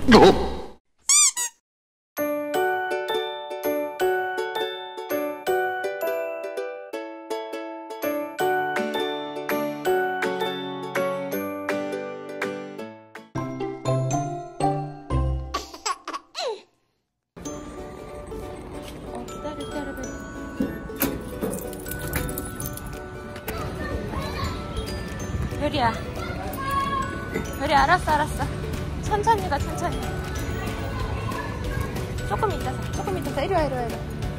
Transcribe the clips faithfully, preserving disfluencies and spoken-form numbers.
별이야, 별이 알았어 알았어. 천천히 가 천천히. 조금 이따서 조금 이따서. 이리와 이리와 이리와.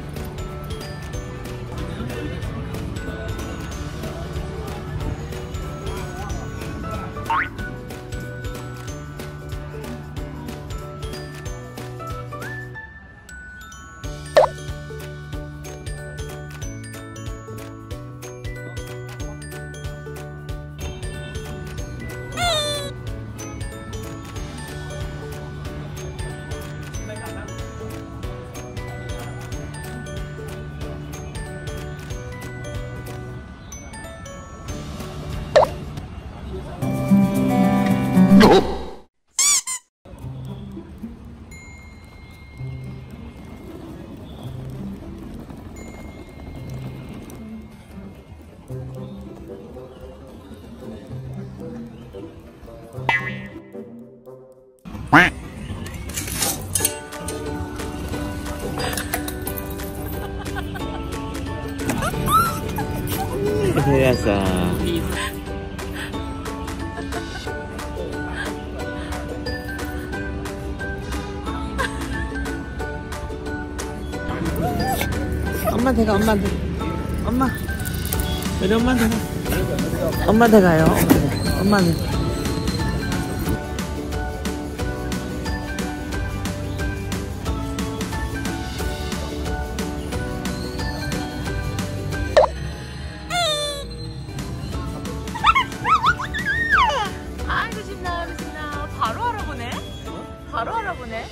Biasa. 엄마한테 가, 엄마한테. 엄마. 우리 엄마한테 가. 엄마한테 가요. 엄마한테. 엄마한테. 바로 알아보네? 바로 알아보네?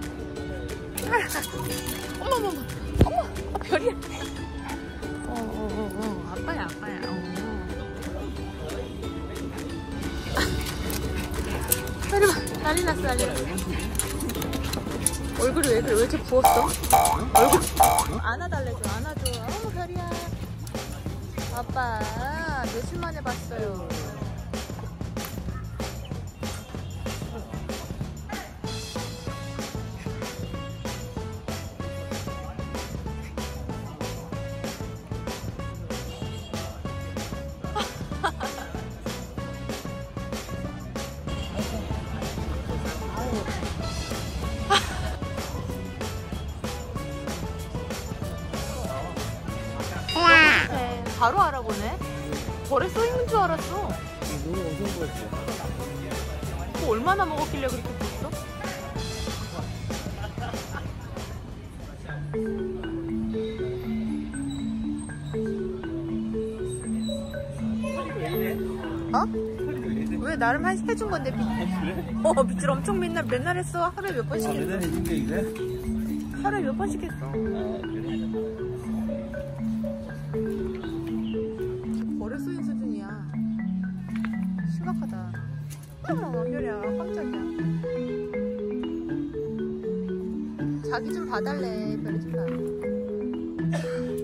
어머 어머 어머 어머 별이야. 어어어 어, 어, 아빠야 아빠야. 별이 봐. 난리 났어 난리 났어. 얼굴이 왜 그래? 왜 이렇게 부었어? 얼굴 안아달래줘 안아줘. 어머 별이야. 아빠 며칠 만에 봤어요. 바로 알아보네. 벌에 써있는 줄 알았어. 눈이 엄청 부었어. 뭐 얼마나 먹었길래 그렇게 부었어? 어? 왜 나름 한 해준 건데 비? 어 빗질 엄청 맨날 맨날 했어. 하루에 몇 번씩 했어? 맨날 해준 게 이래? 하루에 몇 번씩 했어? 벌에 쏘인 수준이야. 심각하다. 어머 별이야 깜짝이야. 자기 좀 봐달래. 별이 좀 봐.